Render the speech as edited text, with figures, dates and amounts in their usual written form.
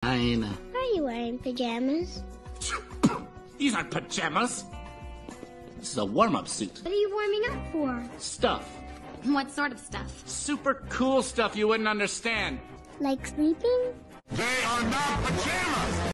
fine. Are you wearing pajamas? These aren't pajamas. This is a warm-up suit. What are you warming up for? Stuff. What sort of stuff? Super cool stuff you wouldn't understand. Like sleeping? They are not pajamas!